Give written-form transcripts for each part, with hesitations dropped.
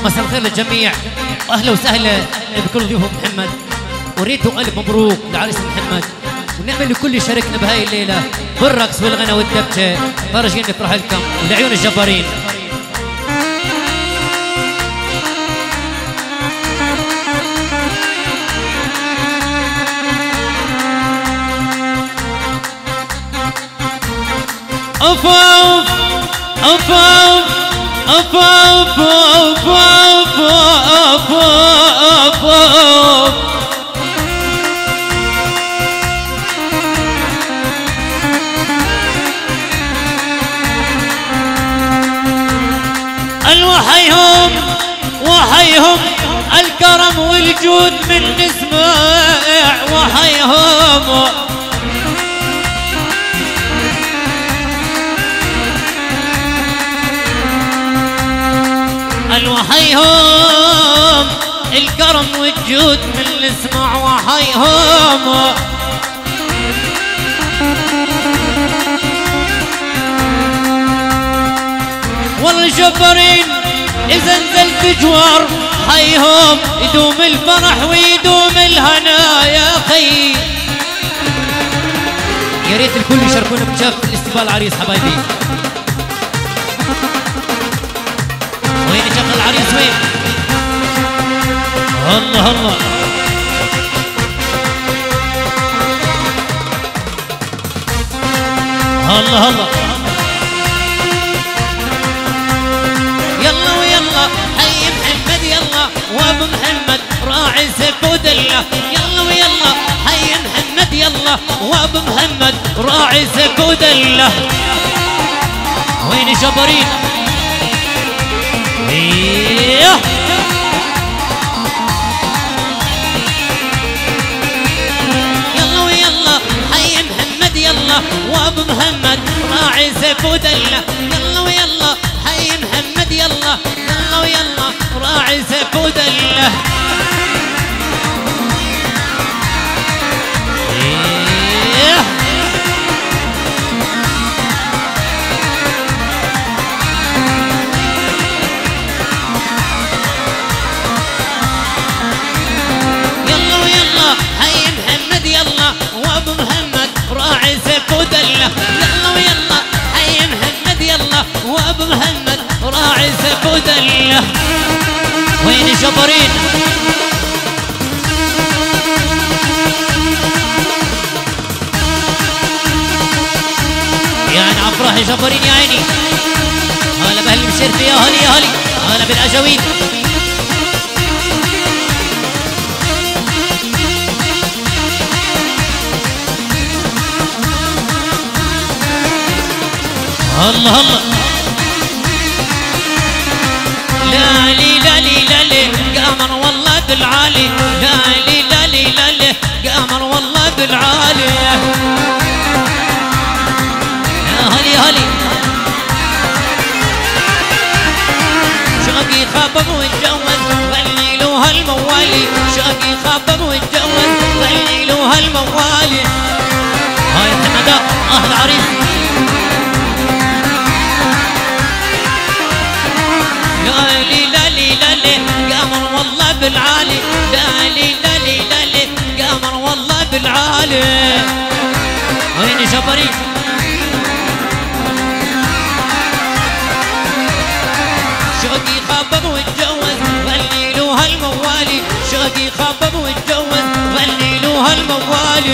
مساء الخير للجميع واهلا وسهلا بكل ضيوف محمد، وريتوا الف مبروك لعريس محمد، ونعمل لكل اللي شاركنا بهاي الليله بالرقص والغنى والدبشه، فرجين نفرح لكم ولعيون الجبارين. اوف اوف اوف اوف اوف اوف اوف اوف اوف الوحيهم وحيهم الكرم والجود من نسمع وحيهم الوحيهم الكرم والجود من نسمع وحيهم والله جبارين إذا نزلت جوار حيهم يدوم الفرح ويدوم الهنا يا أخي. يا ريت الكل يشاركونا بشاف الاستقبال العريس حبايبي. وين شغل العريس وين؟ الله الله الله الله يلا ويلا حي محمد يلا وابو محمد راعي سيف ودله، يلا ويلا حي محمد يلا وابو محمد راعي سيف ودله. وين جبارين؟ ايه يلا ويلا حي محمد يلا وابو محمد راعي سيف ودله، يلا ويلا حي محمد يلا يلا ويلا راعي سيف ودله. ايه وابو محمد راعي سيف ودله، يلا ويلا حي محمد يلا وابو محمد راعي سيف ودله. وين جبارين؟ يا عين عفراح يا جبارين يا عيني. هلا باهل المشرفه يا هلي يا هلي، هلا بالاجاويد. الله الله لا لي لا لي لا لي قمر والله بالعالي، لا لي لا لي لا لي قمر والله بالعالي. يا هلي هلي شوقي خبب واتجوز غني له هالموالي، شوقي خبب واتجوز غني له هالموالي. هاي محمد اهل عريس قمر والله بالعالي، لا لي لا لي لا لي قمر والله بالعالي. وين جبري؟ شوقي خبب واتجوز غني له هالموالي، شوقي خبب واتجوز غني له هالموالي.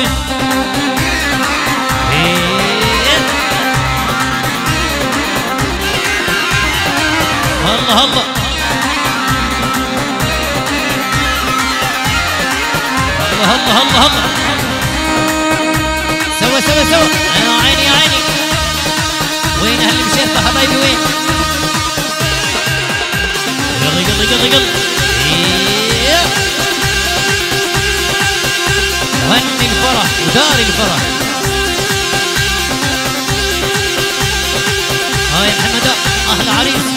الله الله الله الله الله سوا سوا سوا يا عيني يا عيني. وين اهل المشرفه حبايبي وين؟ يلا يلا يلا يلا هني الفرح ودار الفرح. هاي محمد اهل عريس.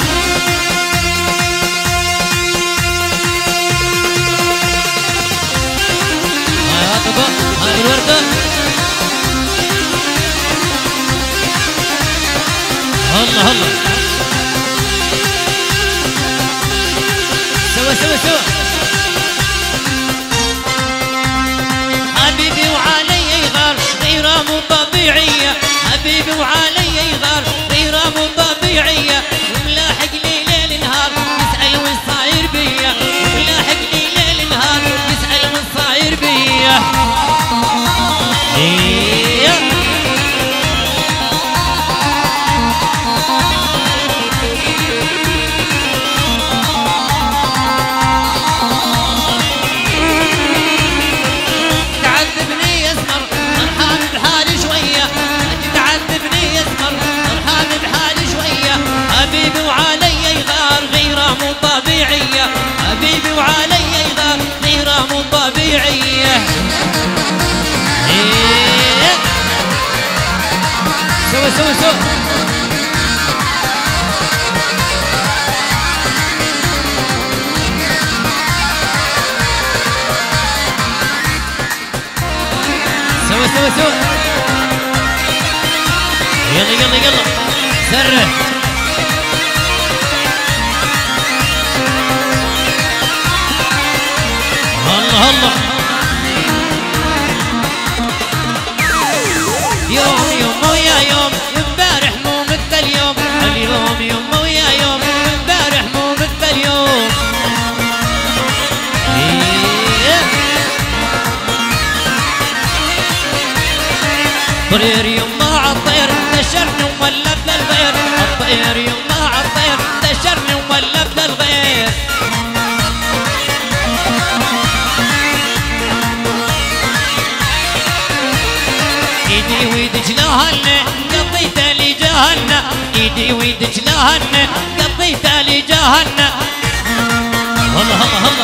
هاي الوردة الله الله سوا سوا. حبيبي وعلي يغار غيرة مو طبيعية، حبيبي وعلي يغار غيرة مو طبيعية، وملاحق لي ليل نهار يسأل وش صاير بيا، وملاحق لي ليل نهار يسأل وش صاير بيا. حبيبي وعلي يغار غيرة مو طبيعية، حبيبي وعلي يغار غيرة مو طبيعية. سوا سوا سوا. سوا سوا سوا. يلا يلا يلا سره. الله الله. يوم يوم ويا يوم وامبارح مو مثل اليوم، اليوم يوم ويا يوم وامبارح مو مثل اليوم. طير يوم مع الطير دشرني وولف للغير، الطير يوم مع الطير دشرني وولف للغير. ايدي ويدك لهنا قضيت لي جهنم، ايدي ويدك لهنا قضيت لي جهنم. هلا هلا هلا.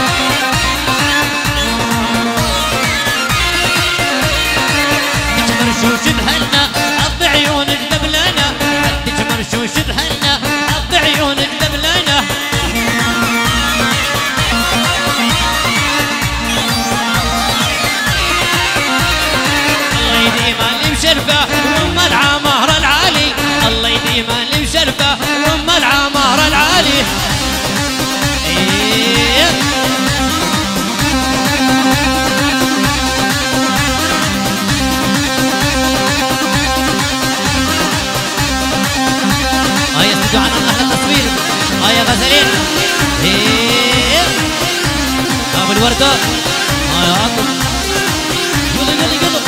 تجمر شوش بهنا قضي عيونك دبلنا، تجمر شوش بهنا قضي عيونك دبلنا. شرفه وام العمار العالي، الله يديم اللي بشرفه وام العمار العالي. هيا استدعوا عن اهل التصوير، هيا غزلين. ابو الورده هيا عطوا. يلا يلا يلا.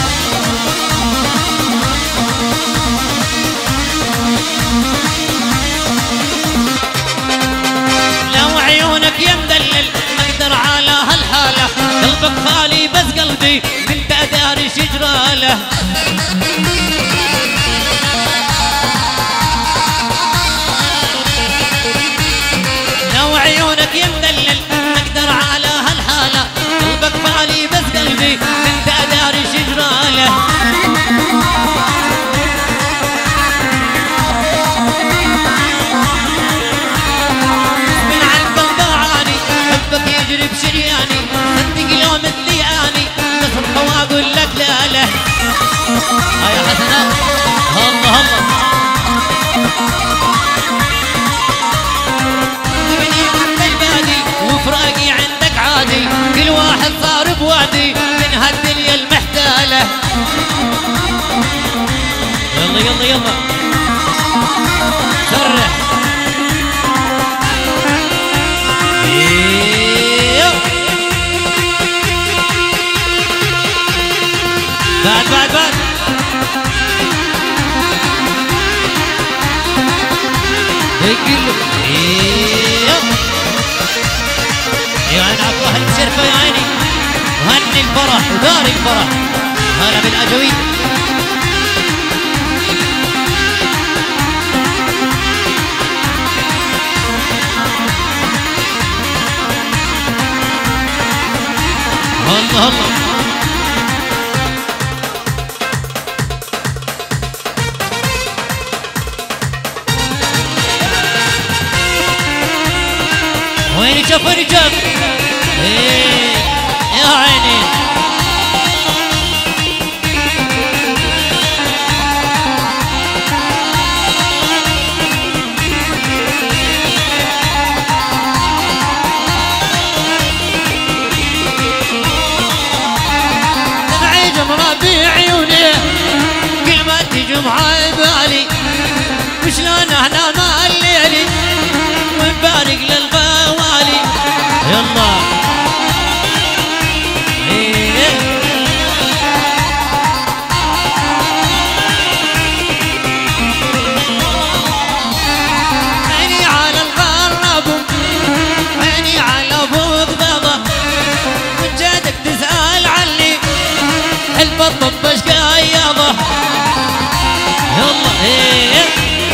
لو عيونك يا مدلل ما اقدر على هالحاله، قلبك خالي بس قلبي انت داري شجراله. لو عيونك يا مدلل ما اقدر على هالحاله، قلبك خالي بس قلبي انت داري شجراله. يجري بشرياني صدق لو مثلي اني تصرخ واقول لك لا لا. هيا حسنات الله الله. تبني عند البادي وفراقي عندك عادي، كل واحد صار بوادي من هالدنيا المحتاله. يلا يلا يلا سرح. بعد بعد بعد. اقلب. يا عين عطوا اهل الشرفه يا عيني، وهني الفرح ودار الفرح. هلا بالاجوي. الله الله. وين شوف وين شوف. يا عيني. إيه.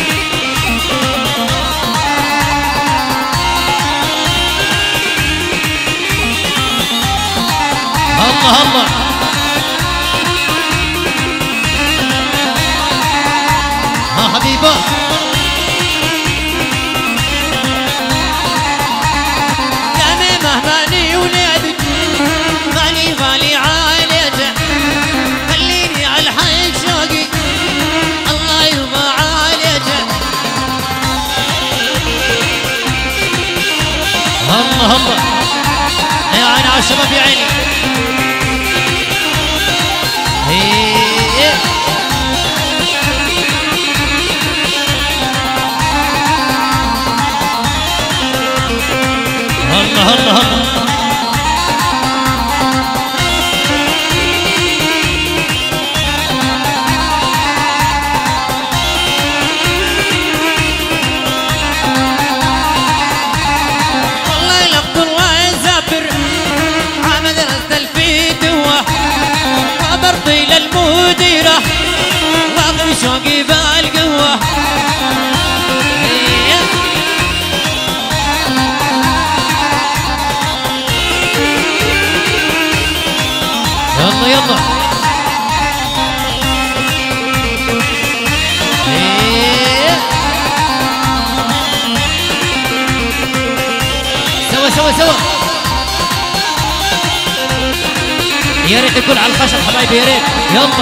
الله الله ها حبيبه تمامه ماني ولادك ماني بالي عاليته خليني على الحي شوقي الله يرضى عليته الله الله يا عيني على الشباب يا عيني الله الله الله والله لقد الله يسافر عمد رد الفيدوة وبرضي للمديرة واقف شوقي بالقوة يلا يلا إيه. سوا سوا سوا يا ريت يكون على الخشب حبايبي يا ريت يلا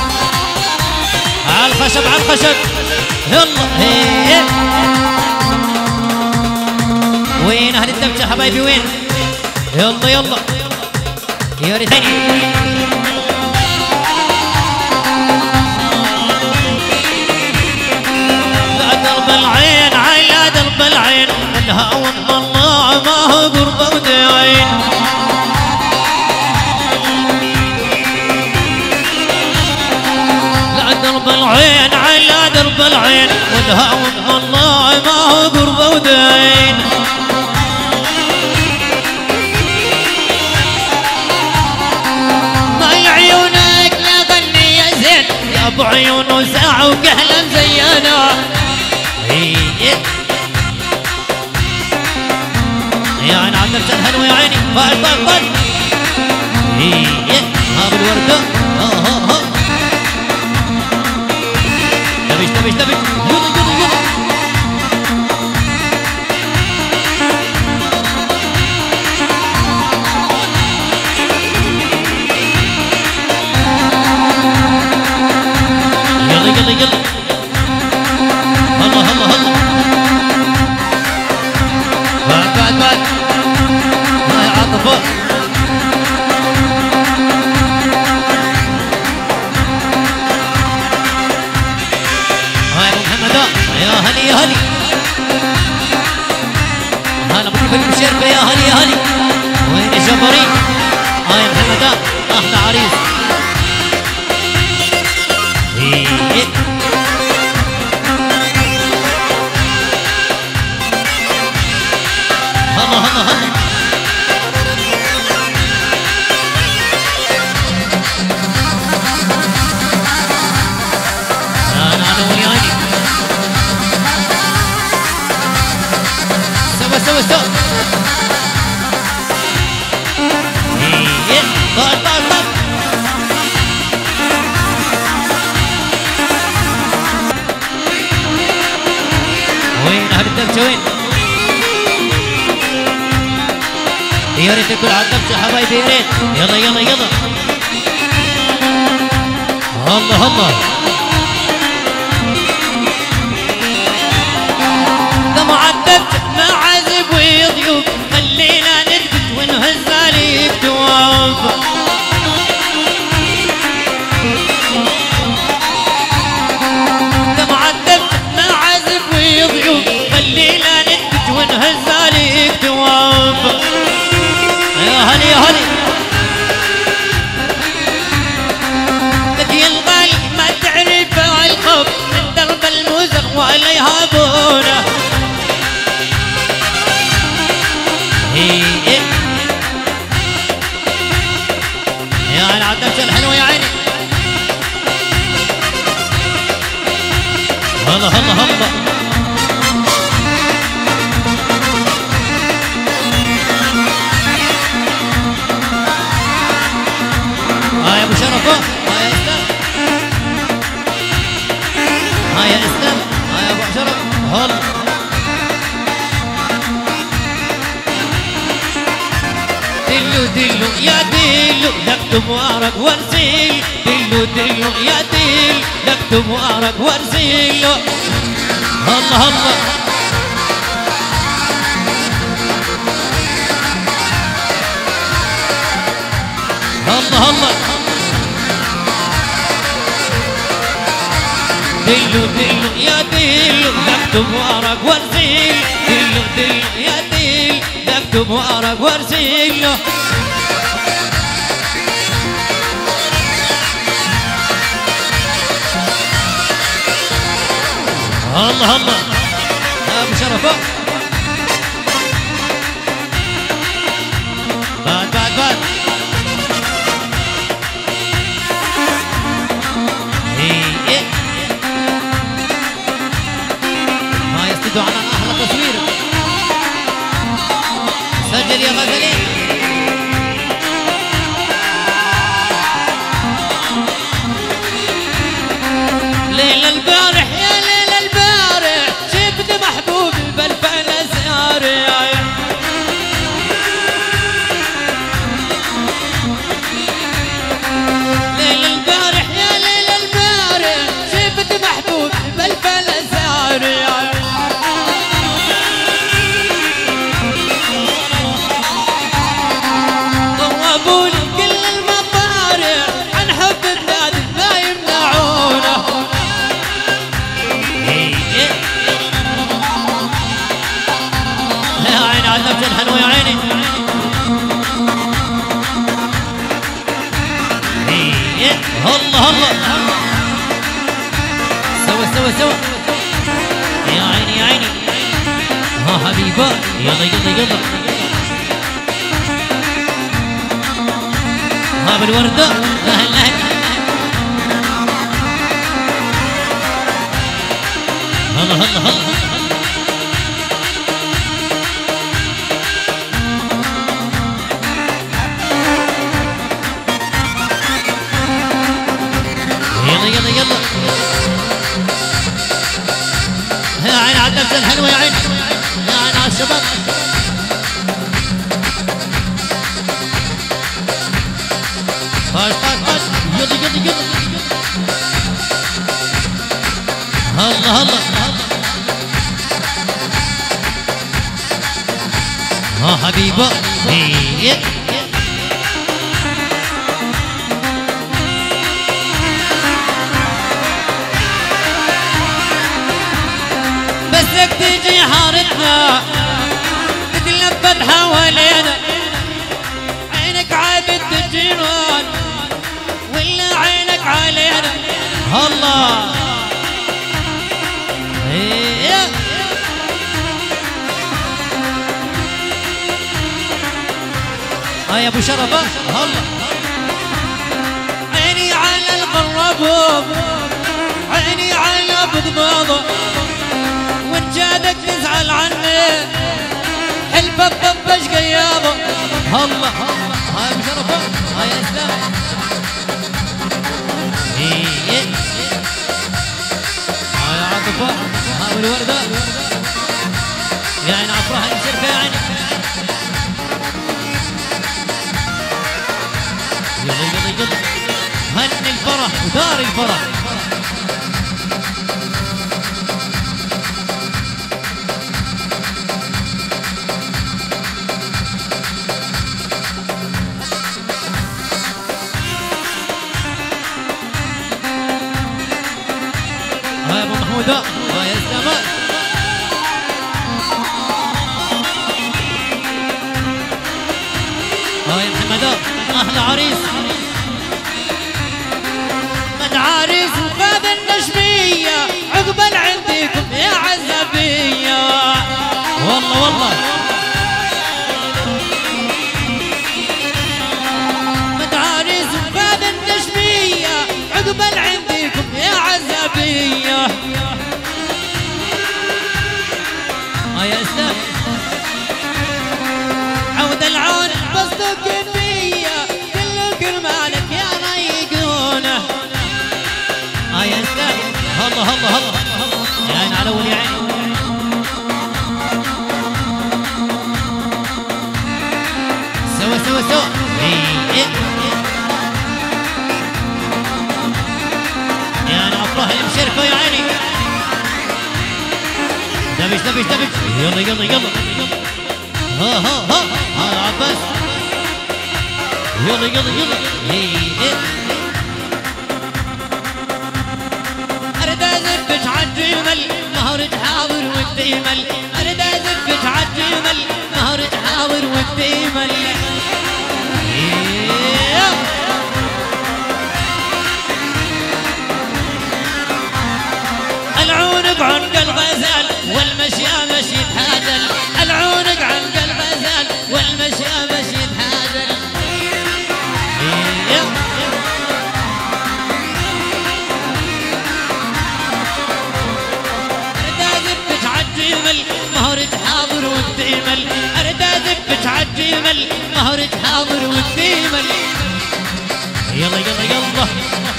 على الخشب على الخشب يلا إيه. وين اهل الدبشه حبايبي وين يلا يلا يا ريت لا درب العين على درب العين الهوى والله ما هو قربه وداعين لا درب العين على درب العين والهوى والله ما هو قربه وداعين ابو عيون وساعة وكهلة مزينة يا عين عبد الهلو يا عيني فال فال فال ها بالوردة ها دبش دبش دبش يلا يلا يلا يلا يلا الله الله الله بعد هاي عاطفة هاي ابو محمد يا هلي يا هلي هلا ابو فيلم الشركة يا هلي يا هلي وين الجبري هاي محمد احلى عريس هلا هلا هلا انا وياي سوا سوا سوا طال طال طال وين اهل الدبشه وين يا ريت يكون على الدبشه حبايبي يا ريت يلا يلا يلا الله الله دمع الدبشه معازف وضيوف خلينا نثبت ونهز عليك تواب دمع الدبشه معازف وضيوف خلينا نثبت ونهز عليك تواب يا هلي يا هلي لك يا الغالي ما تعرف هلا هلا هلا. يا ابو شرفه، يا اسلام، يا اسلام، يا ابو شرف. هلا دلو دلو يا دلو نكتب وارق وارسل. دلو دلو يا دلو نكتب وارق وارسل. هلا هلا هلا هلا. دلو دلو يا دلو نكتب ورق وارسل. دلو دلو يا دلو نكتب ورق وارسل. الله الله يا ابو شرفه. بعد بعد بعد. على أحلى تصوير. سجل يا غزلي. ليل البارح يا ليل البارح شفت محبوبي بالفعل سارع. ليل البارح يا ليل البارح شفت محبوبي بالفعل سارع. الحلو يا عيني. هلا هلا سوا سوا سوا يا عيني يا عيني. ها حبيبه يلا يلا يلا. ها بالوردة اهلا اهلا. هلا هلا هلا. يلا يلا يلا يا عين على النفس الحلوة. يا عين يا عين على الشباب. طاش طاش طاش. يلا يلا يلا. هلا هلا. ها حبيبة. بسك تجي حارتنا تتلفت حوالينا. عينك عابد الجيران ولا عينك علينا. الله يا ابو شرفه. هلا عيني على القربوب عيني على بضباضه وان جادك تزعل عني حلف الضبش قياضه. هلا يا ابو شرفه. يا اسلام. يا عاطفه. ابو الورده يا عين افراح المشرفه. يا عيني يلا يلا يلا. هن الفرح ودار الفرح. يا ابو محموده. يا الزمان. يا محمد احلى عريس. عريس وفاذ النجمية عقبال عندكم يا عزبية. والله والله مد عريس وفاذ النجمية عقبال عندكم يا عزبية. اسلام عود العون بصدق فيا كل كرمالك يا رايقونه يا اسلام الله الله الله يا عين على اول يا عين سوا سوا سوا يا انا افرح المشرفه يا عيني دبش دبش دبش يلا يلا يلا ها ها ها ها عباس يلا يلا يلا اريد ازفك عالجمل مهرج حاضر والتيمل اريد ازفك عالجمل مهرج حاضر والتيمل العونق عنق الغزال والمشيا مشي تحاجل العونق عنق الغزال والمشيا مشي تحاجل اريد ازفك عالجمل مهرج حاضر والتيمل اريد ازفك عالجمل مهرج حاضر والتيمل يلا يلا يلا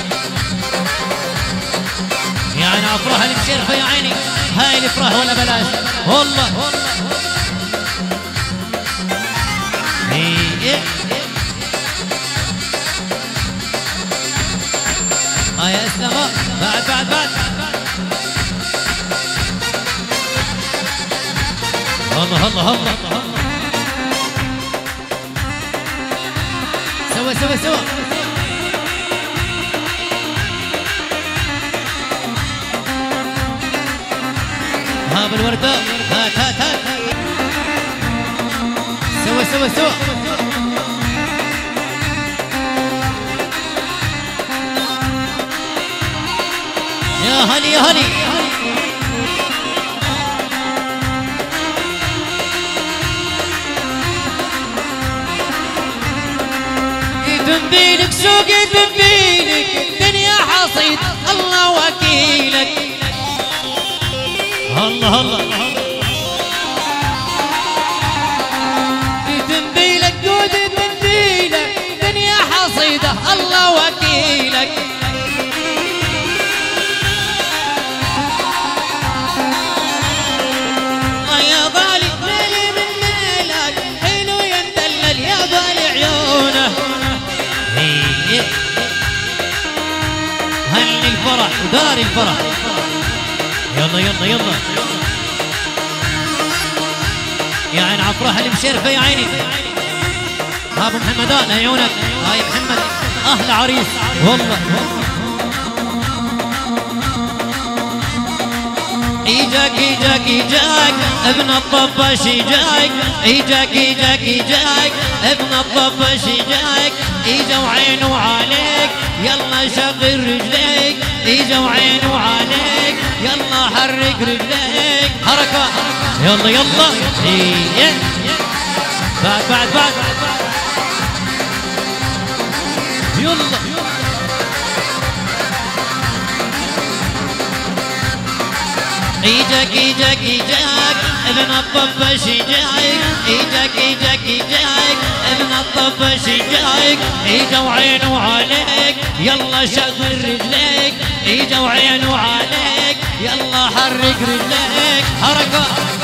يا عيني افراح المشرفه يا عيني هاي الافراح ولا بلاش والله يا اسلام بعد بعد بعد الله الله الله سوا سوا سوا هاب الوردة هات هات هات سوا سوا سوا يا هلي يا هلي تنبيلك سوق تنبيلك دنيا حصيد الله وكيلك الله الله تنبيلك جود تنبيلك دنيا حصيده الله وكيلك يا بالي مالي من مالك حلو يندلل يا بالي عيونه هني الفرح ودار الفرح يلا يلا يلا يا عين عفراح المشرفه يا عيني ابو محمدان عيونك هاي محمد اهل عريس والله ايجاك ايجاك ايجاك ابن الطباش ايجاك ايجاك ايجاك ايجاك ابن الطباش ايجاك ايجا وعينه عليك يلا شغل رجليك ايجا وعينه عليك يلا حرك رجليك حركة يلا يلا بعد بعد بعد يلا ايجاك ايجاك ايجاك ابن الطباش ايجاك ايجاك ايجاك ايجاك ابن الطباش ايجاك ايجا وعينه عليك يلا شغل رجليك ايجا وعينه عليك يلا حرك رجليك حركة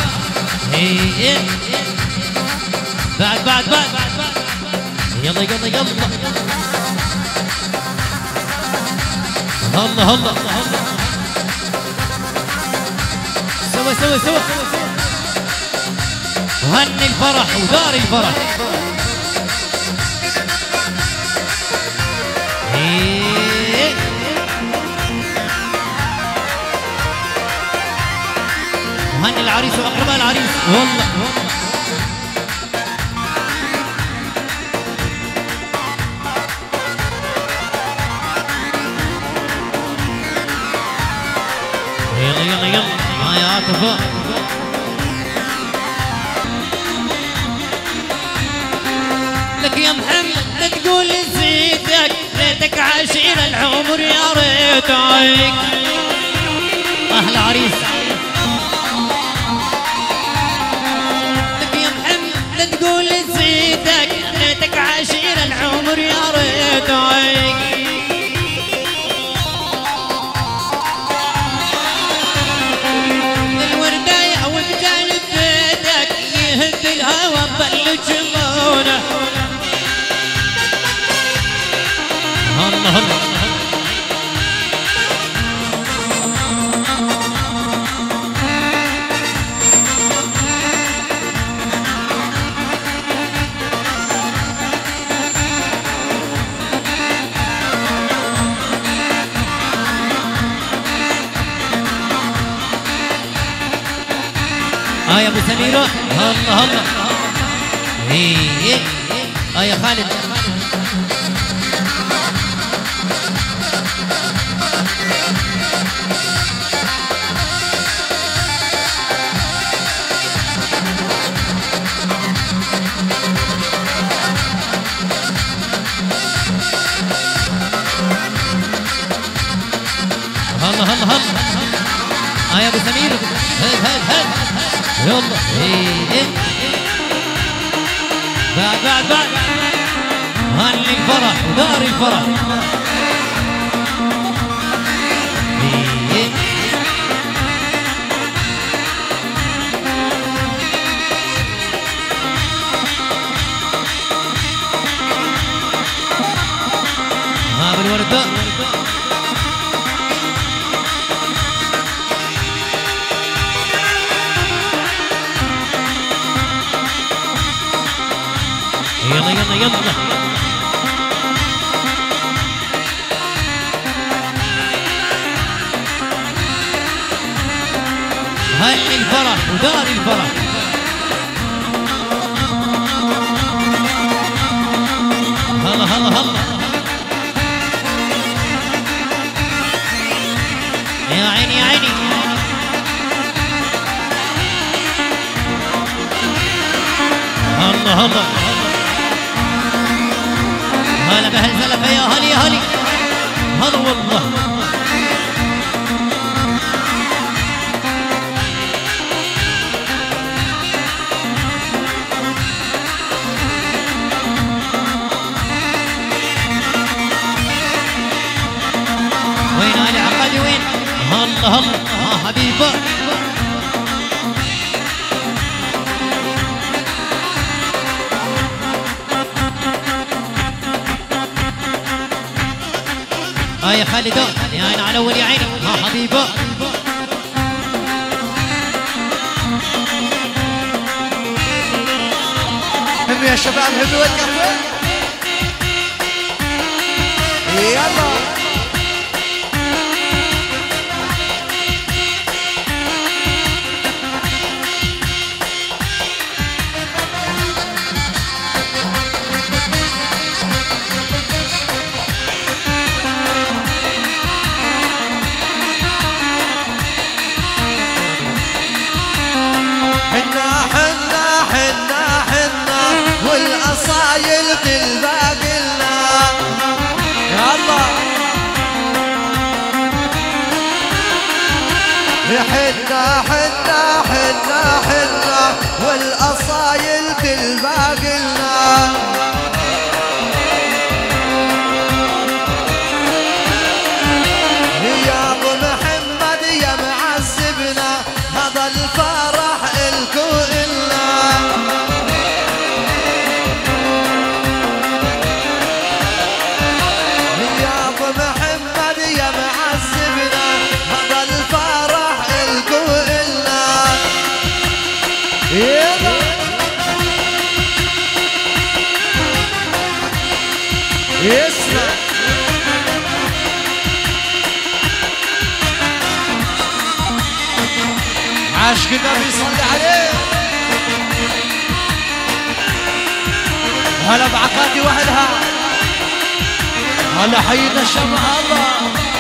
بعد بعد بعد يلا يلا يلا الله الله سوا سوا سوا وهني الفرح ودار الفرح وهني العريس واقرباء العريس والله يلا يلا يلا يا عاطفة لك يا محمد لا تقول نسيتك ليتك عشير العمر يا ريتك أهل عريس يا ابو سميره الله الله. ايه يا خالد. هلا هلا هلا. يا ابو سمير هل يلا. ايه بعد هل الفرح ودار الفرح. ايه بالورده. يلا يلا يلا. هل الفرح ودار الفرح. هلا هلا هلا. يا عيني يا عيني. الله الله. هلا بهالزلفه يا هلي يا هلي. هلا والله. وين علي عقادي وين؟ هلا هلا حبيبه. يا خالدون يا عين على اول يا عيني. حبيبه. هم يا شباب هم والكفه. يلا والأصايل بالباقلنا. يلا حنا حنا حنا حنا والأصايل بالباقلنا. يا أبو محمد يا معذبنا هذا الفرح إلكو إلنا. اسمع عاشق النبي صلى عليه. هلا بعقادي وحدها. هلا حينا الشمع الله.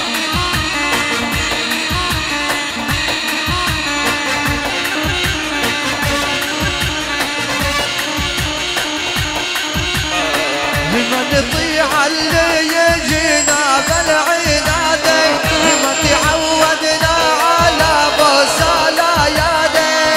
لمن يطيع اللي يجينا بالعنادي. لمن تعودنا على بوس الايادي.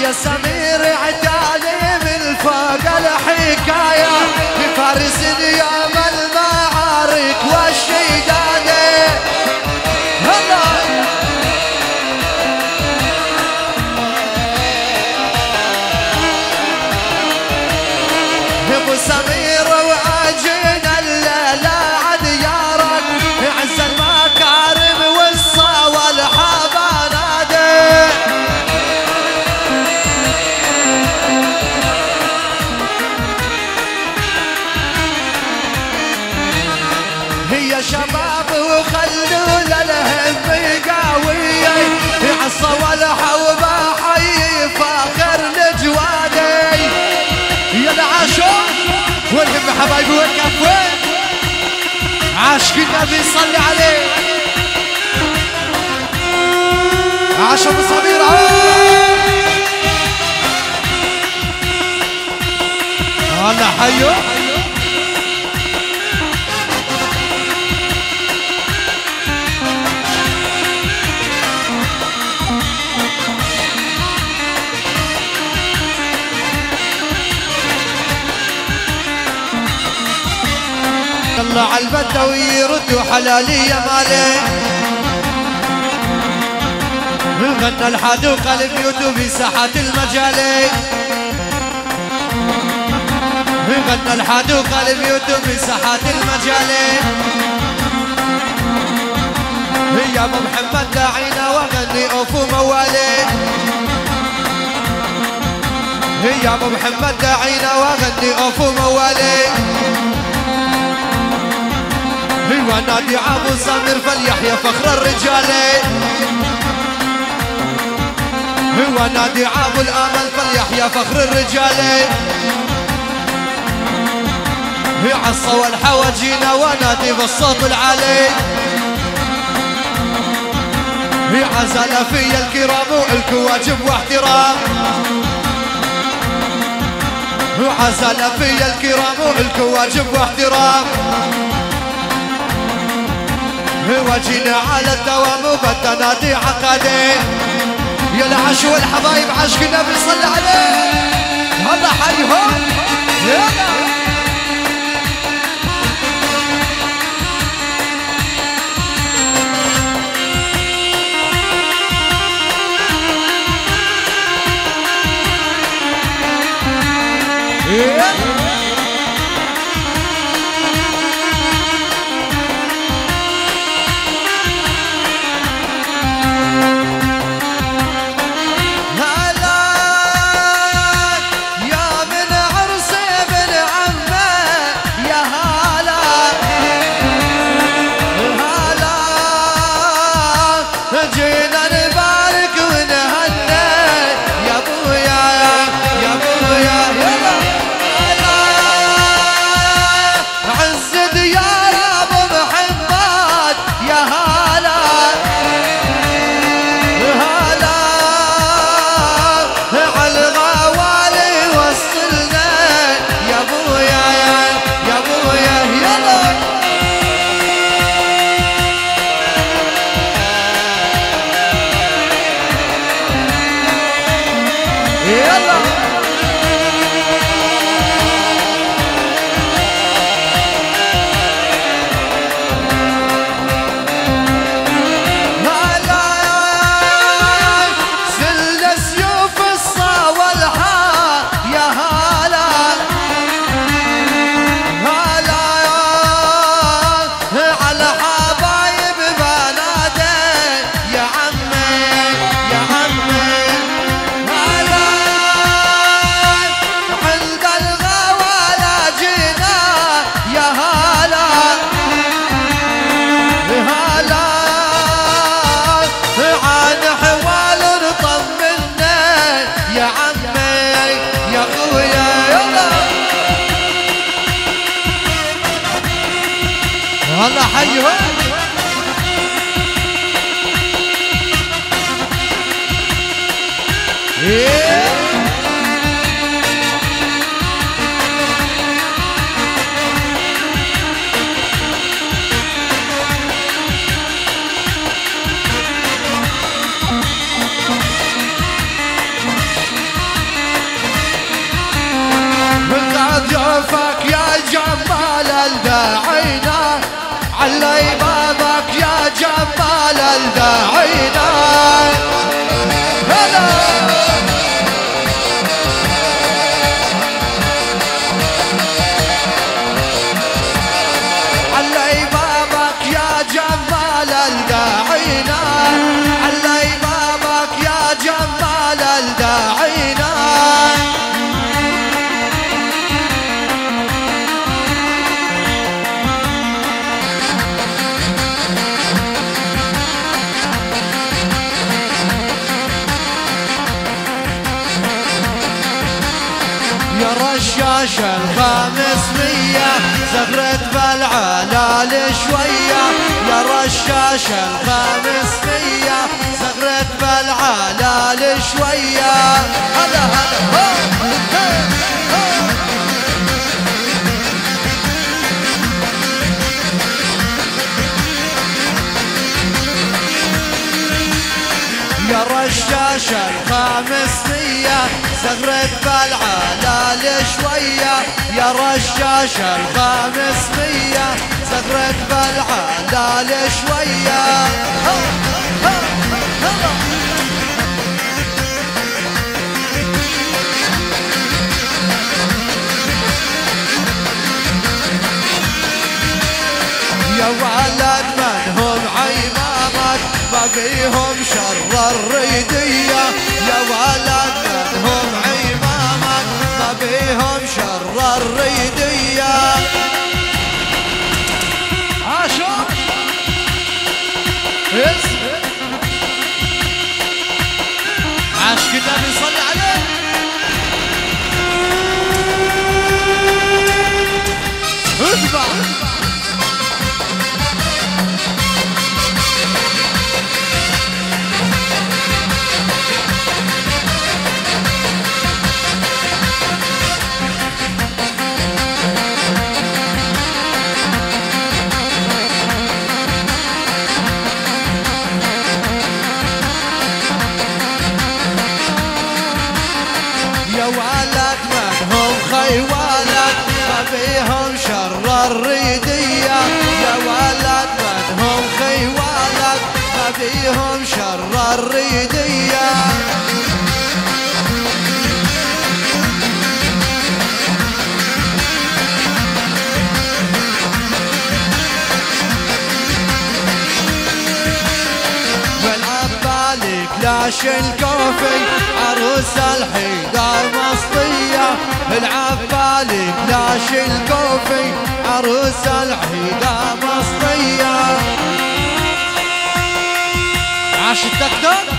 يا سمير عتالي من فوق الحكاية بفارس يوم المعارك والشيدانة هلا ابو سمير واجينا الليلة عد يارك عز المكارم والصا والحبانادي هي شباب وخلوا للهم قوية عصا والحوبة حي فاخر نجواني يا العاشور والهم حبايبي والكف وين عاشق النبي صلي عليه عاش ابو سمير هلا حيو طلع البدوي يردوا حلالي يا مالي غنى الحدوقة البيوت في ساحات المجالي غنى الحدوقة البيوت في ساحات المجالي يا ابو محمد داعينا وغني اوفو موالي يا ابو محمد داعينا وغني اوفو موالي ونادي ابو سمير فليحيى فخر الرجال ونادي ابو الامل فليحيى فخر الرجال عصا والحواجينا ونادي بالصوت العالي عزل في الكرام والكواجب واحترام عزل في الكرام والكواجب واحترام وجينا على الدوام وبالتنادي عقدي يا العش والحبايب عشق النبي صلى عليه هلا حيهم يلا والله حيهم الداعينا علي بابك يا جمال الداعينا هلا علي بابك يا جمال الداعينا علي بابك يا جمال الداعينا يا رشاش الخامس مية زغرت بالعلال شوية يا رشاش الخامس مية زغرت بالعلال شوية هلا هلا يا رشاش الخامس مية زغرت بالعلال شوية يا رشاش الخامس مية زغرت بالعلال شوية يا ولد من هم عمامك ما بيهم شر الريدية يا ولد من هم عمامك ما بيهم شر الريدية عاشور عاش كنا بنصلي عليه اتبع يا ولد من هم خيوالك ما بيهم شر الريدية يا ولد من هم خيوالك ما بيهم شر الريدية لاش الكوفي عروس الحيدة مصطية العبالي لاش الكوفي عروس الحيدة مصطية عاش الدكتور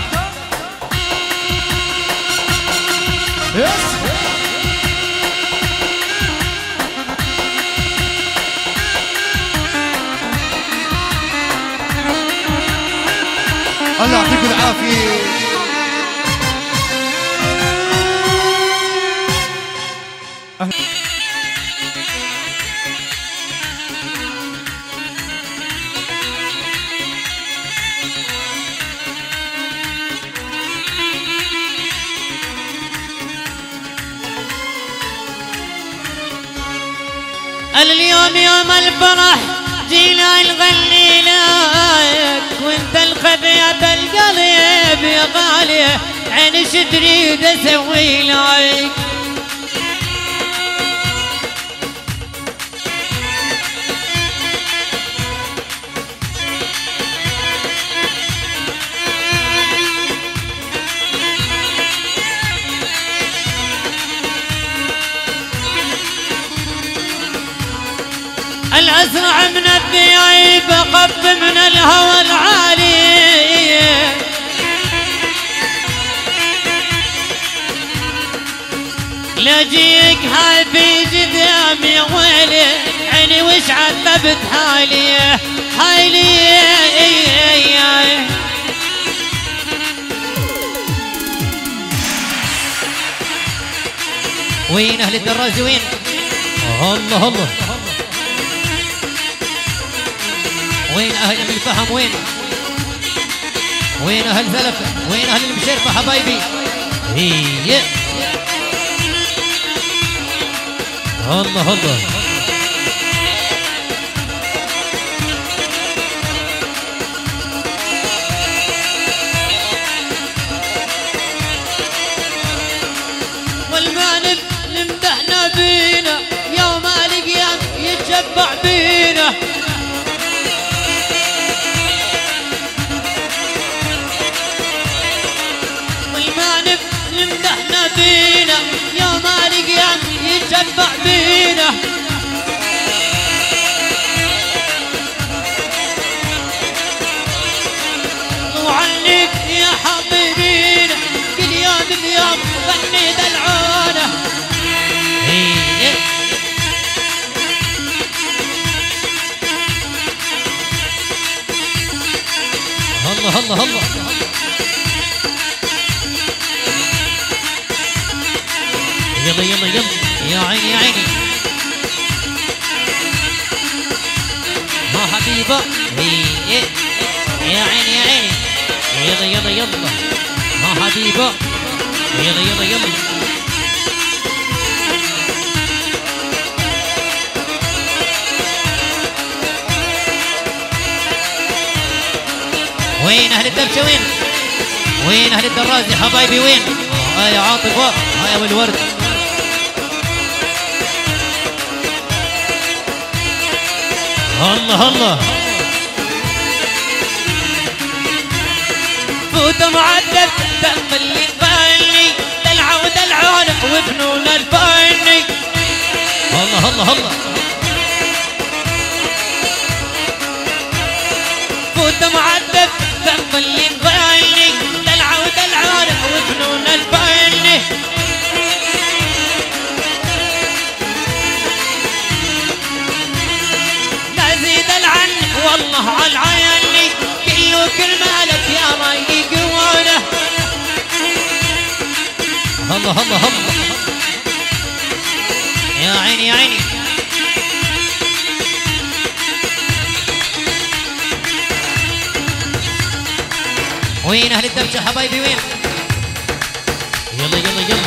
الله يعطيكم العافية اليوم يوم الفرح جينا نغني لك وانت الخبيث القلب يا غالي عين تريد اسوي لك الأسرع من الذئاب أخف من الهوى العالي لاجيك حبي قدام يا ويلي عيني وش عذبت حالي حالي وين أهل الدراج وين الله الله وين أهل الفهم وين أهل زلف وين أهل المشرفة حبايبي هي الله الله نمدح نبينا يا مالك يا يتشفع بينا وعنك يا حاضرين كل يوم بيوم غني دلعانه الله الله الله يلا يلا يلا يا عيني يا عيني ما حبيبه يا عيني يا عيني يلا يلا يلا ما حبيبه يلا يلا يلا وين اهل الدبشه وين؟ وين اهل الدرازي حبايبي وين؟ يا عاطفه يا ابو الورد الله الله فوت معدل دم اللي تباني دلعه ودلعانه وفنون الفاني الله الله الله فوت معدل دم اللي تباني دلعه ودلعانه وفنون الفاني لا زيد العن والله على العيني كله كل مالك يا رايقي قوانه الله الله الله يا عيني يا عيني وين اهل الدبشه حبايبي وين؟ يلا يلا يلا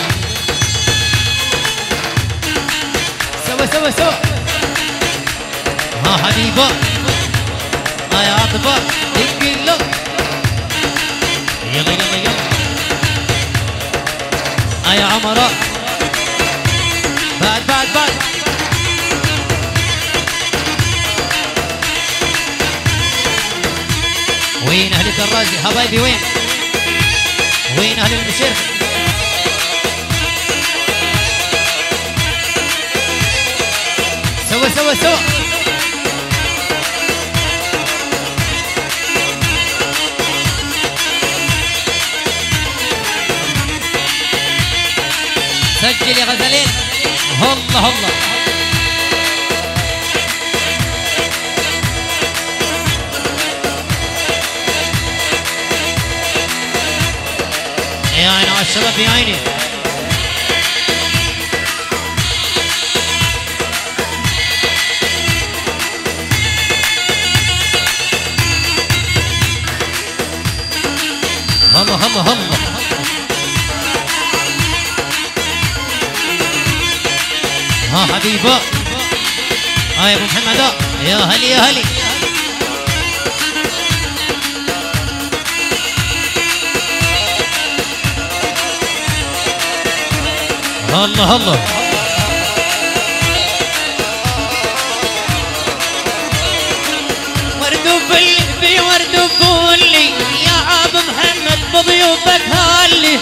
سوا سوا سوا ها حبيبه يا عاطفه يقول له يلا يلا يلا يا عمره بعد بعد بعد وين اهل الدرازي حبايبي وين؟ وين اهل المشرف؟ سوا سوا سوا سجل يا غزلين الله الله يا عيني على الشباب يا عيني الله الله الله ها حبيبه يا ابو محمد يا هلي يا هلي الله الله ورد في ورد فولي يا ابو محمد بضيوفك هالي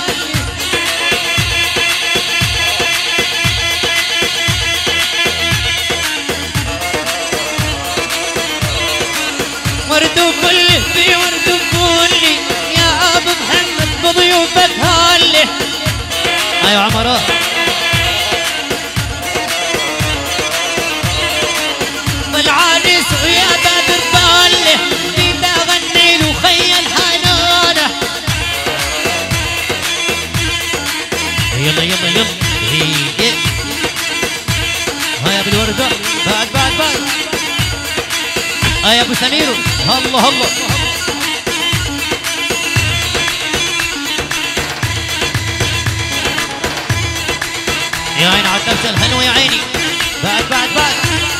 ورد في ورد فولي يا ابو محمد بضيوفك هالي ايوه عمره العريس ويا بدر طاله جيت اغني له خيل حنانه يلا يلا يلا هيا ابو الورده بعد بعد بعد يا ابو سمير الله الله يا عيني على الدبشه الحلوه يا عيني بعد بعد بعد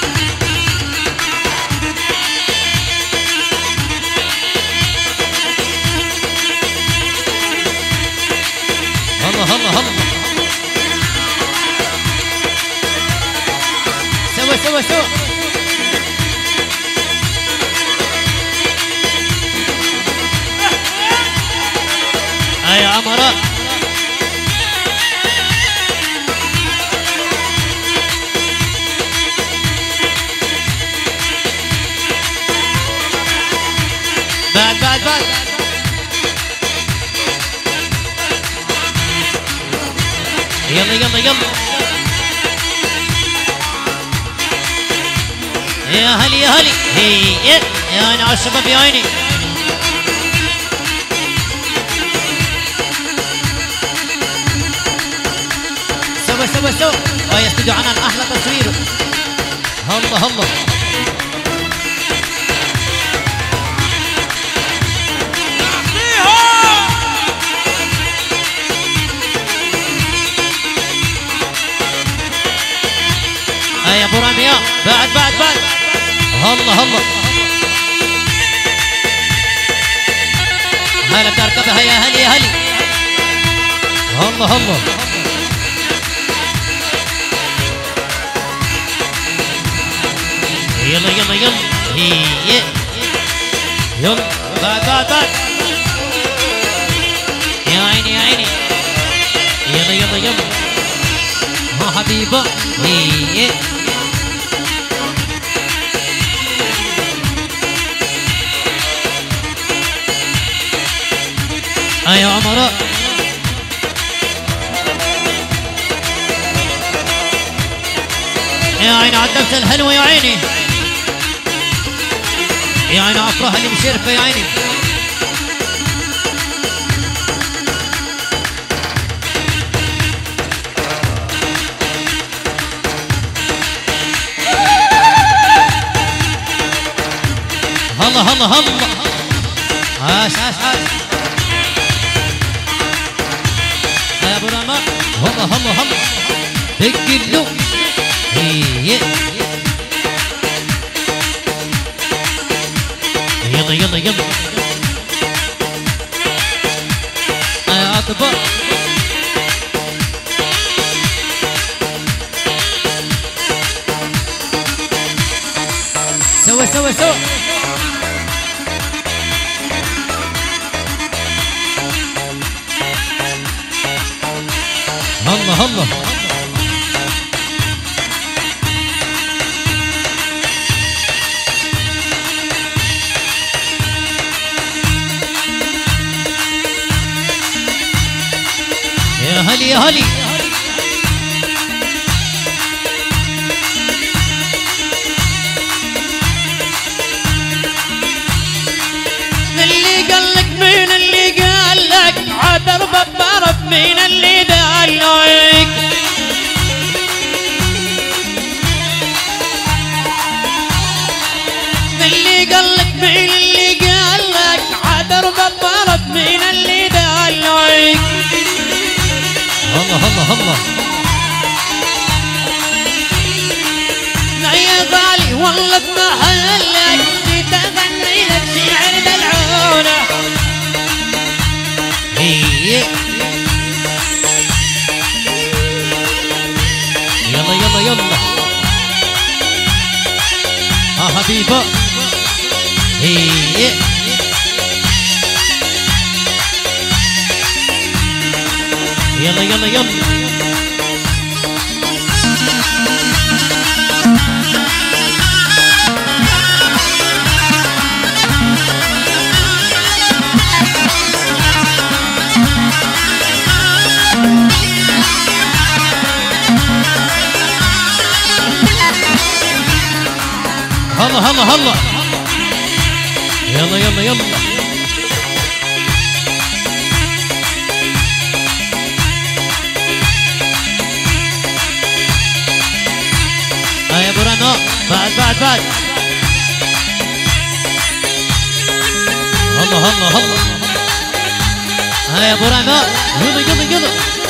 الله الله الله سوا سوا سوا يا عمرة يلا يلا يلا يا هلي يا هلي هي يا عيني على الشباب يا عيني سوا ويا استوديو عنان احلى تصوير الله الله يا ابو رامي بعد الله هلا بتركبها يا هلي يا هلي الله يلا يلا يلا هي يلا بعد يا عيني يا عيني يلا يلا يلا ها حبيبه هي يا عمراء يا عيني عالدبسة الحلوة يا عيني يا عيني عفرها اللي مشرفة يا عيني الله عاش يا ابو رما الله دق هي يلا يا اطباء سوا الله يا هلي اللي قالك مين اللي قالك عذر ببارك مين اللي دالك اللي قالك مين اللي قالك عذر ببارك مين اللي دالك الله يا غالي والله بمحلك جيت اغني لك شعر دلعونه هي يلا حبيبه هي يلا هلا يلا يا ابو رنا بعد الله يا ابو رنا يلا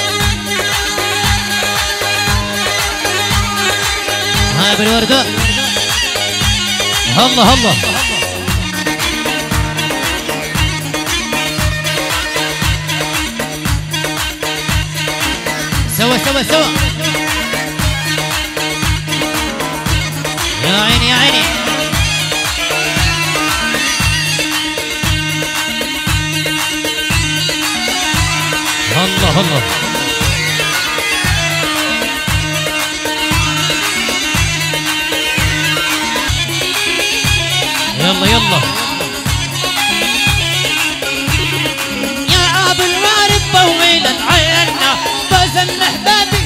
هاي بالوردة الله سوا يا عيني الله يلا يا عاب الوارد طويل عينا بس النحباب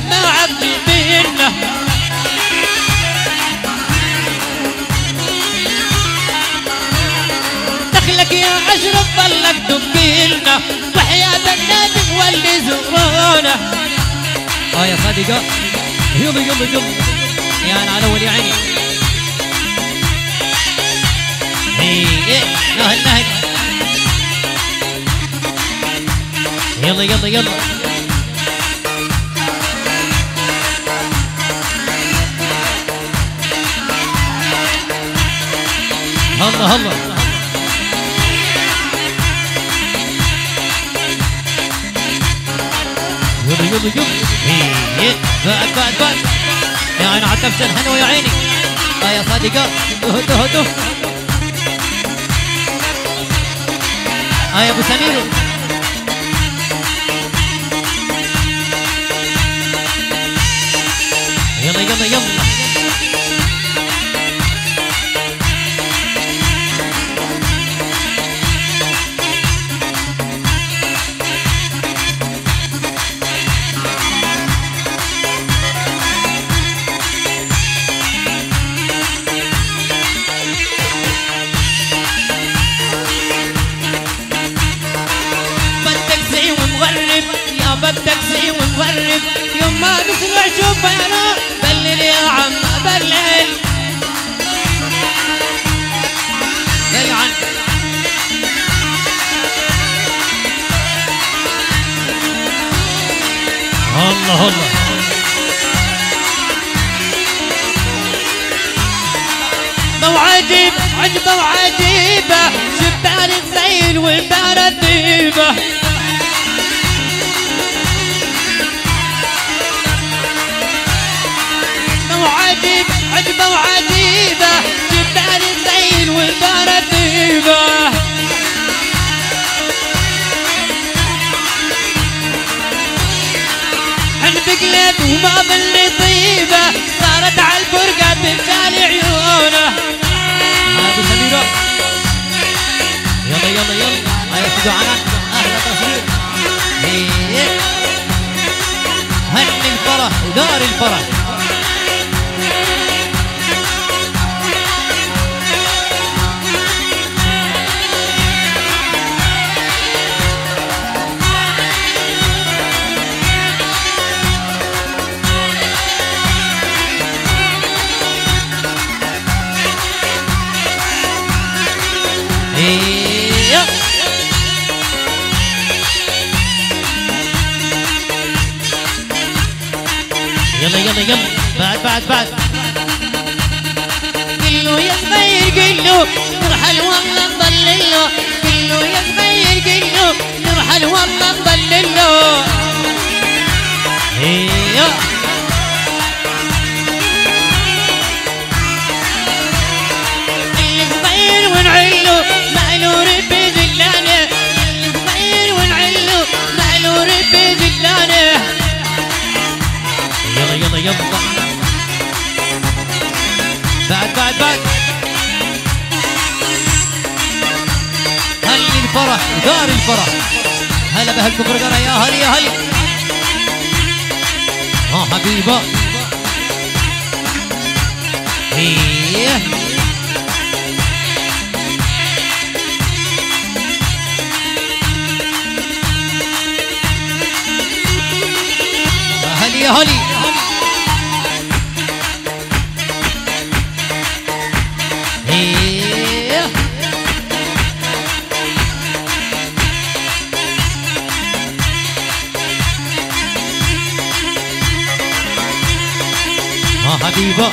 اشرف ظلك تبقيلنا وحياة النبي واللي زورونا. يا صديقة يلا يلا يلا يا انا على اول يا عيني. نهل نهل يلا يلا يلا هلا هلا يلا يلا يلا بعد بعد بعد يا عيني على الكبسة الحلوة يا عيني. يا صديقة اهدوا اهدوا يا ابو سمير يلا يلا يلا بدك زي ومغرب يوم ما نسمع شوفنا بلل يا عم بلل بلعن الله الله وعجيب عجبة وعجيبة شبان الزين والدار الديبة وعجيب عجبة وعجيبة جبال الزين والدار الديبة بقلت وما باللي طيبة صارت على الفرقة تمشال عيونه. ابو سميرة يلا يلا يلا يا سيدو عنان اهلا تصوير هل الفرح ودار الفرح. يلا يلا يلا بعد بعد بعد قلو يا صغير قلو نرحل والله نضلله قلو يا صغير قلو نرحل والله نضلله. هيا الصغير ونعلو مألو ربي جلانه الصغير ونعلو مألو ربي جلانه. يلا يلا يلا بعد بعد بعد هل الفرح دار الفرح هلا بهالكفر قرا يا هلي يا هلي. حبيبه ايه هلي يا هلي ايه حبيبه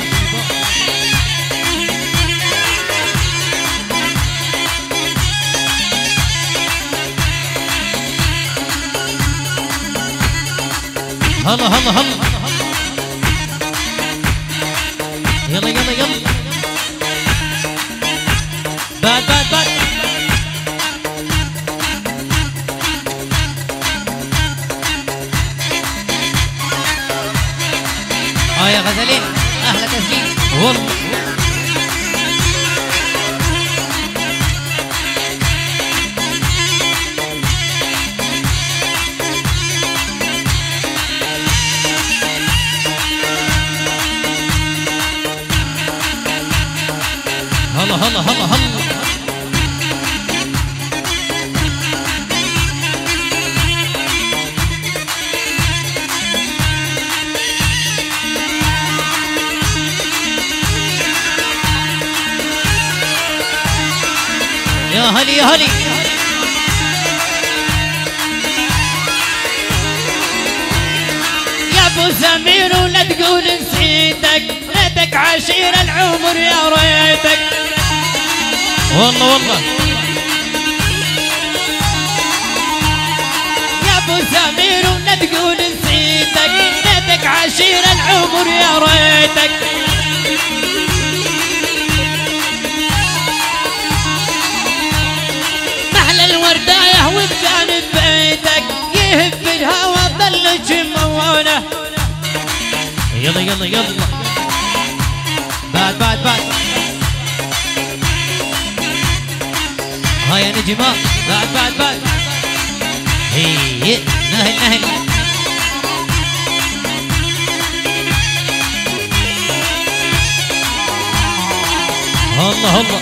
هلا هلا هلا يلا يلا يلا بعد بعد بعد يا غزالين اهلا تسليم والله هلا هلا هلا هلا يا هلي يا هلي. يا ابو سمير ولا تقول نسيتك، ريتك عشير العمر يا ريتك. والله والله يا ابو سمير ولا تقول نسيتك، ريتك عشير العمر يا ريتك. الوردايه وبجانب بيتك يهب الهوى ظلك موونه. يلا يلا يلا بعد بعد بعد. هاي يا نجمة بعد بعد بعد. هي نهل نهل. الله الله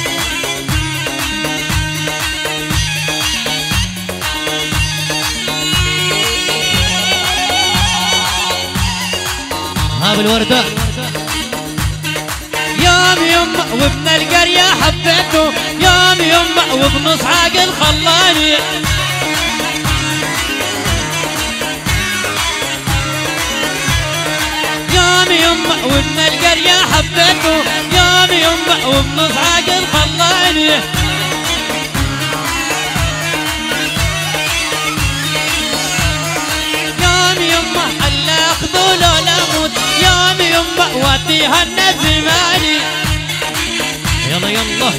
بالوردة. يوم يما وابن القرية حبيته، يوم يما وابن اسحاق الخلاني. يوم يما وابن القرية حبيته، يوم يما وابن اسحاق الخلاني. يوم يما اللي اخذوا له لموت، يوم يما وديها النزماني. يلا يلا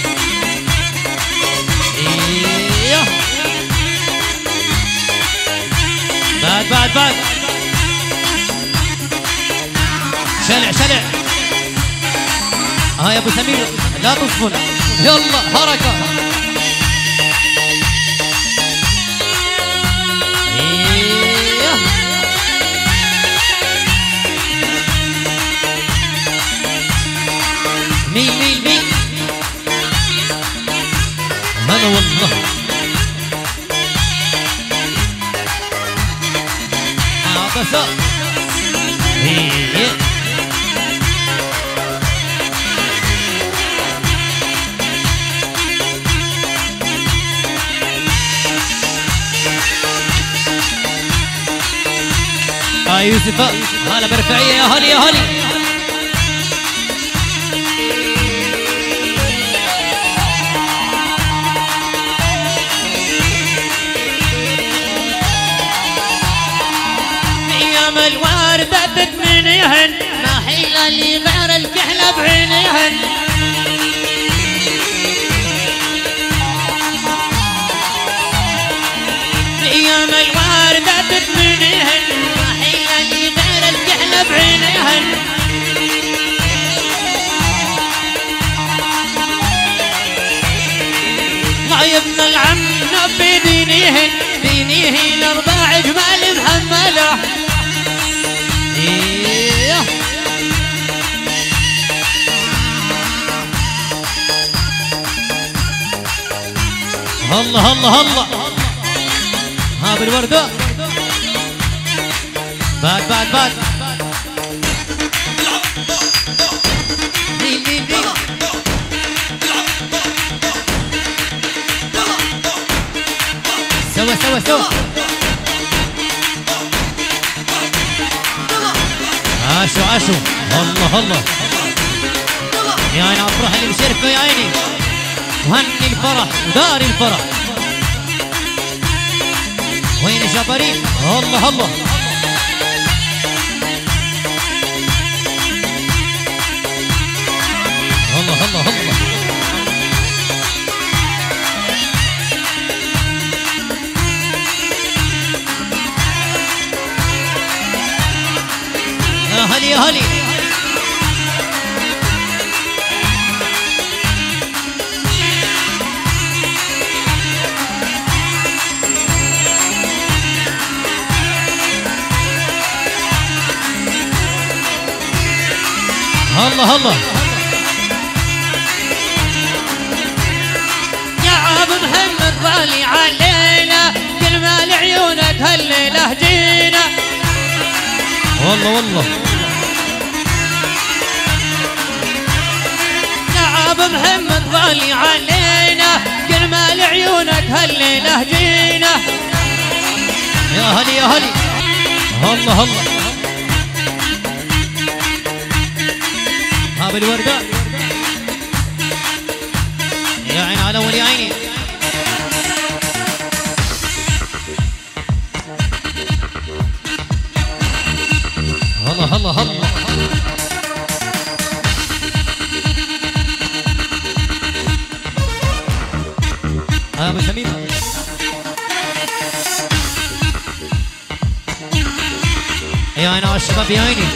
ايه بعد بعد بعد. شلع شلع. ها يا ابو سمير لا تصفن. يلا حركه. مين مين مين هلا والله. عبسة هي يوسف هلا برفعية يا هلي يا هلي. الوردة تتمنيهن، ما حيلة اللي غير الكحلة بعينيهن. ايام الوردة تتمنيهن، ما حيلة اللي غير الكحلة بعينيهن. الله يا ابن العم نبي دينيهن، دينيه الارباع جمال محمله. الله الله الله. ها بالوردة بعد بعد بعد. دين دين دين. سوا سوا سوا. عاشوا عاشوا. الله الله يا عيني افرح اللي بشرفه يا عيني، وهني الفرح ودار الفرح. وين الجبارين؟ الله الله الله الله الله. يا هلي يا هلي. الله الله يا ابو محمد غالي علينا، كل ما لعيونك هالليله جينا. والله والله يا وابو محمد غالي علينا جمال عيونك هالليله جينا يا هلي يا هلي الله الله ها بالوردة يا عين على ولي عيني الله الله الله ها ابو سمير يا عين على الشباب يا عيني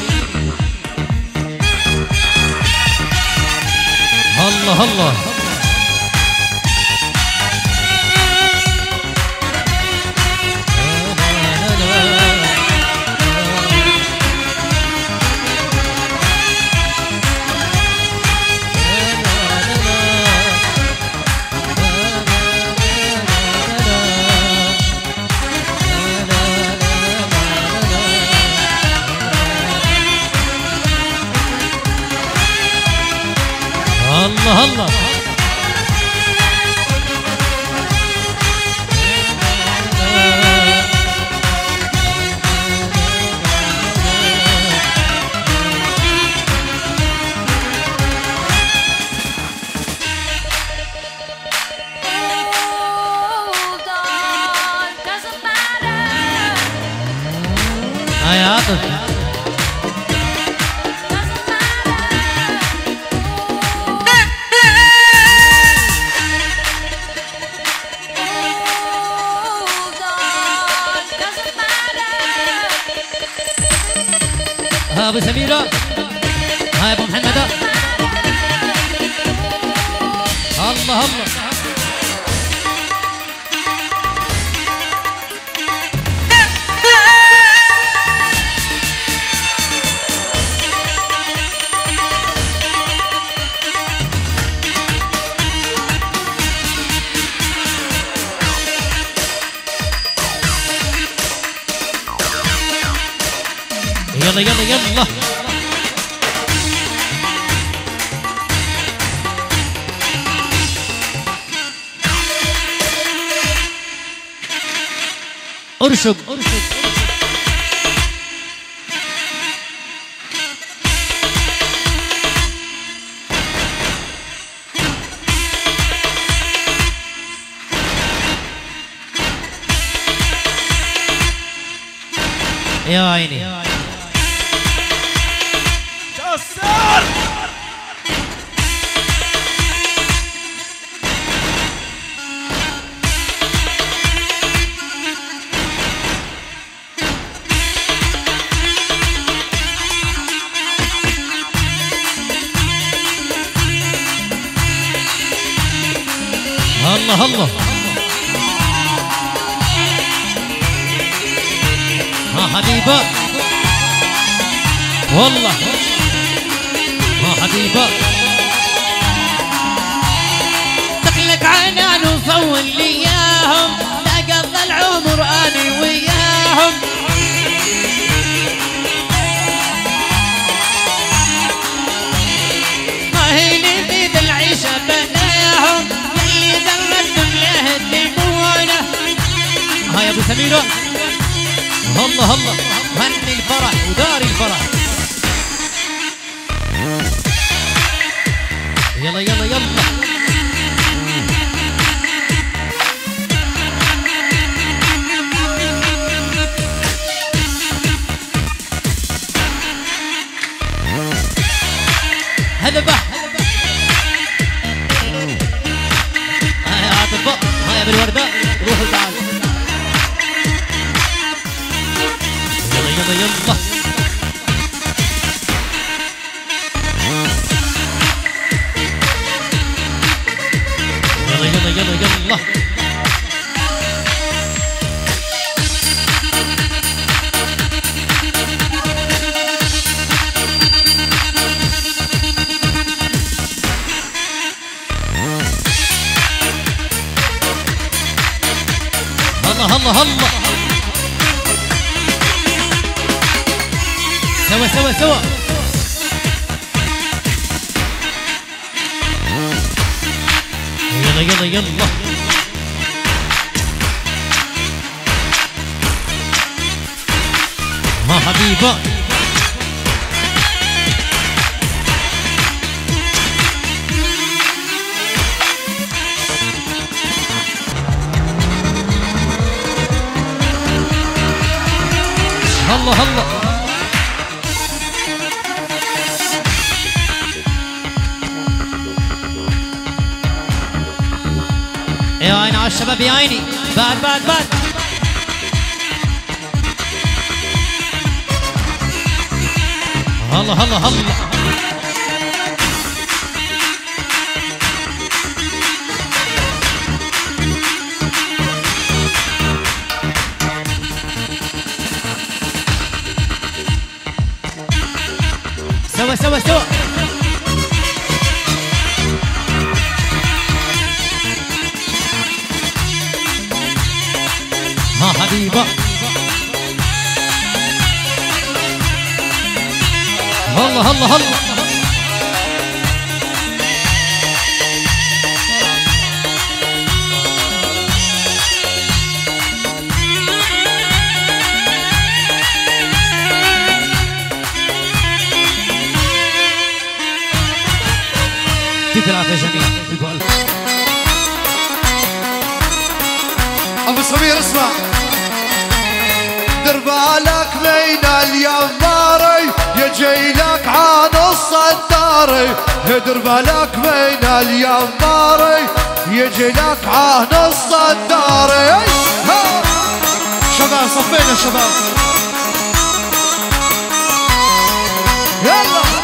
الله الله الله الله يا عاطف ها ابو سميرة ها ابو محمد الله الله يلا يلا يلا ارشق يا عيني الله الله ها حبيبة والله ها حبيبة دخلك عنان وصول لي اياهم لا قضى العمر اني وياهم ما هي نزيد العيشة بناهم اللي ذمتم له الدمونة ها يا ابو سميرة الله الله هني الفرح وداري الفرح يلا يلا يلا هذبة ها يا عاطف ها يا بالوردة روحوا تعالوا يلا يلا يلا يلا يلا يلا يلا الله الله الله سوا سوا سوا يلا يلا ها حبيبة هلا هلا يا عيني على الشباب يا عيني بعد هلا هلا هلا سوا ها حبيبة هلا يعطيك العافية جميعا. ابو سمير اسمع، دير بالك بين اليماري يجي لك عن الصداري، دير بالك بين اليماري يجي لك عن الصداري. شباب صفينا شباب يلا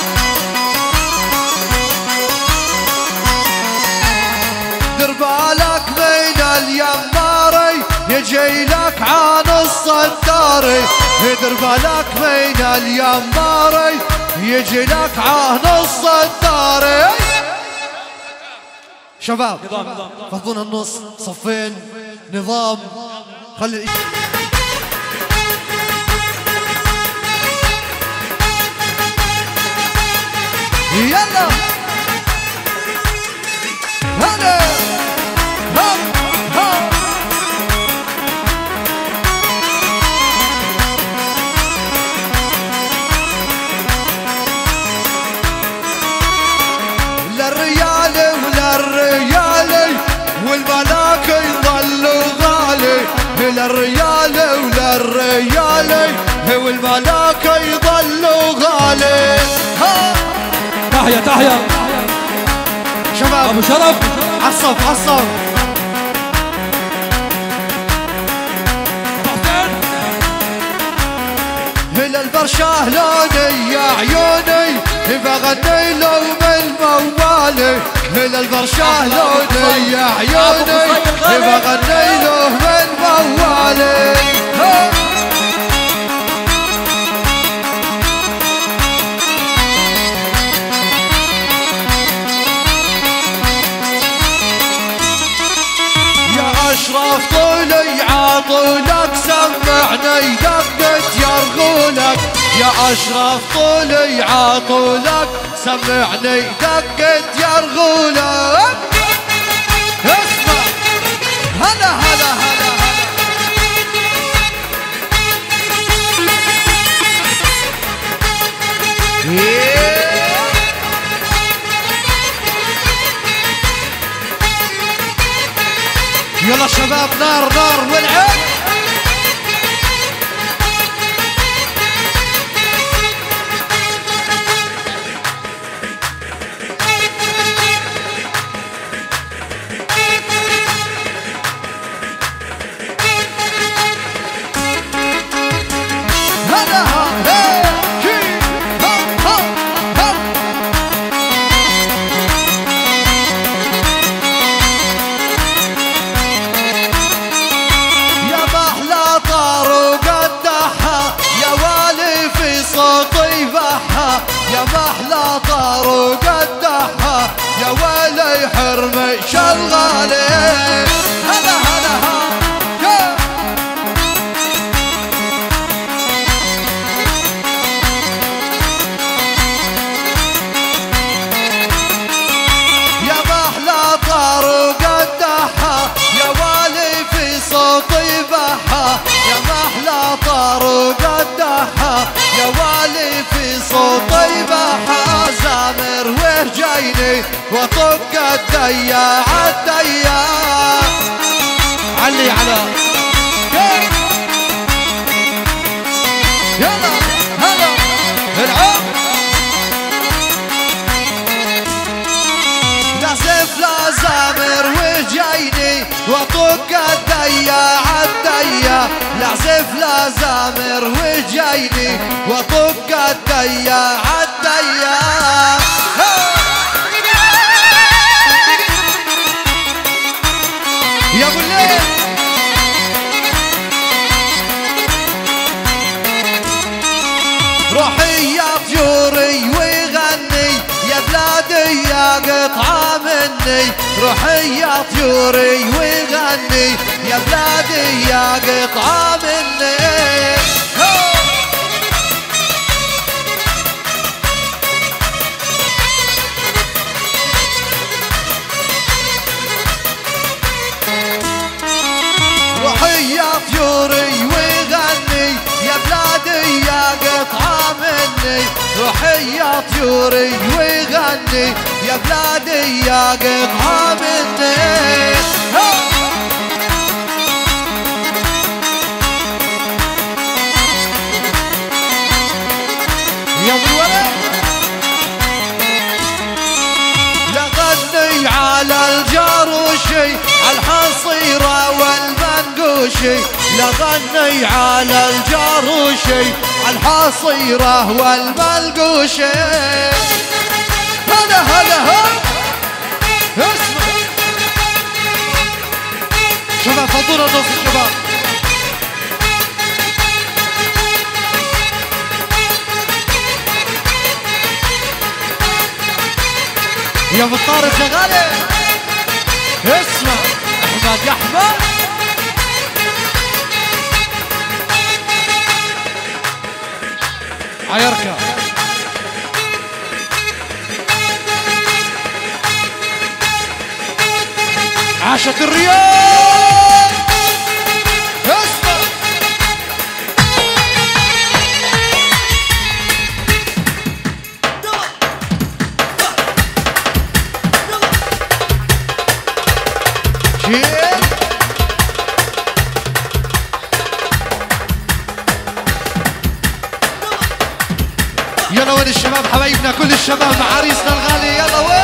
دير بالك بين اليماري يجي لك عن الصداري، دير بالك بين اليماري يجي لك عن الصداري. شباب فضونا النص صفين نظام خلي يلا هلا هب هب للريالي وللريالي والملاك يظلوا غالي، للريالي وللريالي والملاك يظلوا غالي. تحية تحية شباب ابو شرف عصف عصف هلا البرشاه لوني يا عيوني بغني له من موالي، هلا البرشاه لوني يا عيوني بغني له من موالي. اشرف طولي عاطولك سمعني دقة يرغولك، يا اشرف طولي عاطولك سمعني دقة يرغولك. اسمع هلا هلا هلا يلا شباب نار نار والعين. هلا هلا صوتي بحا يا محلى طار وقدحها يا ويلي حرمي شغالي. هلا هلا ها يا محلى طار صوتي بحا يا محلى طارق الدحا يا والي في صوتي بحا زامر وجايني وطق الديا عالديا علي على يلا هلا العب نعزف لا زامر وجايني وطق الديا عالديا نعزف لا زامر وجايني وطق الديا عالديا يا ابو الليل روحي يا طيوري وغني يا بلادي يا قطعة مني روحي يا طيوري وغني يا بلادي يا قطعة مني روحي يا طيوري وغني يا بلادي يا قطعة مني روحي يا طيوري وغني يا بلادي يا قطعة مني يا ابو الولد لغني على الجاروشي الحصيرة والمنقوشي لغني على الجاروشي الحصيرة والمنقوشي هلا هلا هلا اسمع شباب فضونا نص الشباب يا ابو الطارق شغاله اسمع احمد يا احمد عيركا عاشق الرياض اسمع يلا وين الشباب حبايبنا كل الشباب مع عريسنا الغالي يلا وين